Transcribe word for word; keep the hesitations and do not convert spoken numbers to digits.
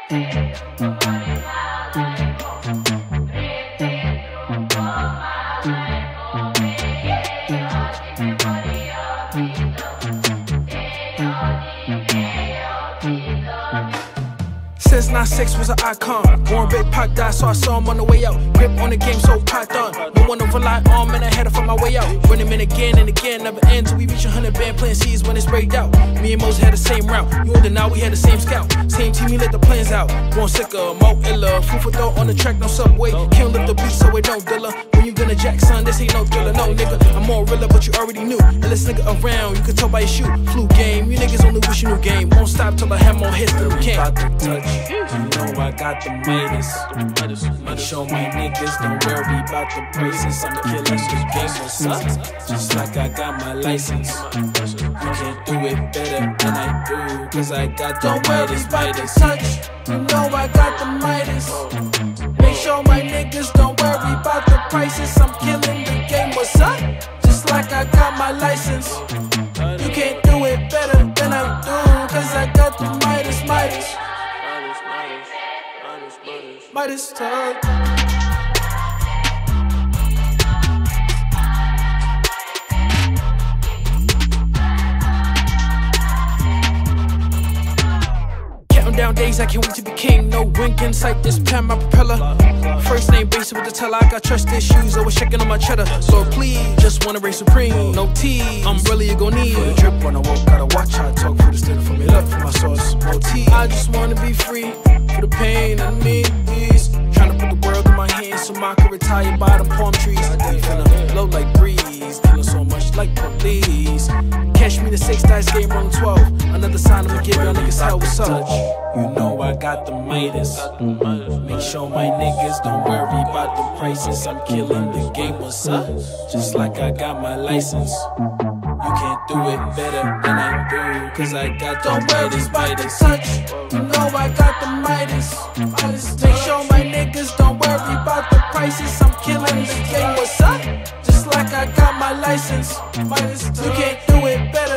Since nine six was an icon, born big Pac died, so I saw him on the way out. Grip on the game, so python. No one to rely on, man, I had to find my way out. Run him in again and again, never end till we reach a hundred band. Playing C's when it's breaked out. Me and Mose had the same route. You and now we had the same scout. Same team, we let the plans out. Born sicker, mo illa. Food for thought on the track, no subway. Can't lift the beat, so it don't dilla. When you gonna jack, son, this ain't no thriller. No, nigga, I'm more realer, but you already knew. And this nigga around, you can tell by his shoe. Flu game, you niggas only wish you knew game. Won't stop till I have more hits than we can. You know I got the Midas. Make sure my niggas don't worry about the prices. I'm killing this game, what's up? Just like I got my license. You can't do it better than I do, cause I got the Midas, Midas. Touch, you know I got the Midas. Make sure my niggas don't worry about the prices. I'm killing the game, what's up? Just like I got my license. You can't do it better than I do, cause I got the Midas, Midas. Midas touch. Down days, I can't wait to be king. No wink in sight, this pen my propeller. First name basic with the teller. I got trust issues, always checking on my cheddar. So please, just wanna race supreme. No tea, umbrella you gon' need. For the drip when I walk, gotta watch how I talk. For the still for me, love for my sauce. No tea, I just wanna be free. For the pain and me, please. Tryna put the world in my hands so I can retire by them palm trees. I finna blow like breeze, killing so much like police. Catch me the six dice game rolling twelve. Another sign I'ma give y'all niggas hell, what's up? You know I got the Midas. Make sure my niggas don't worry about the prices. I'm killing the game, what's up? Just like I got my license. You can't do it better than I do, cause I got the Midas, Midas. Touch, you know I got the Midas. Midas. Make sure my niggas don't worry about the prices. I'm killing the game, what's up? Just like I got my license. Midas. You can't do it better